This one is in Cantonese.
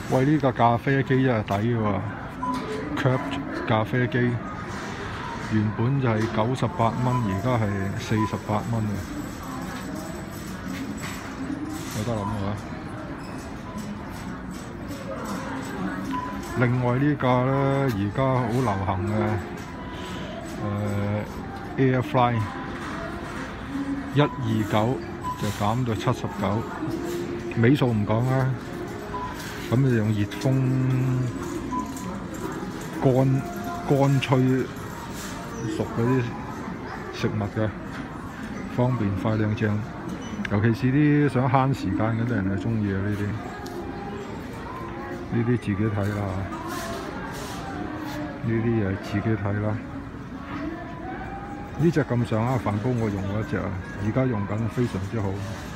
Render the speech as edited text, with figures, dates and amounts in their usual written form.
喂，呢架咖啡機真係抵喎 ，Curve 咖啡機原本就係98蚊，而家係48蚊啊！有得諗啊！另外呢架咧，而家好流行嘅Airfly 129就減到79，尾數唔講啦。咁你用熱風乾吹熟嗰啲食物嘅，方便快靚正。尤其是啲想慳時間嗰啲人係中意啊！呢啲自己睇啦，呢啲又係自己睇啦。呢隻咁上下飯煲我用過一隻啊，而家用緊非常之好。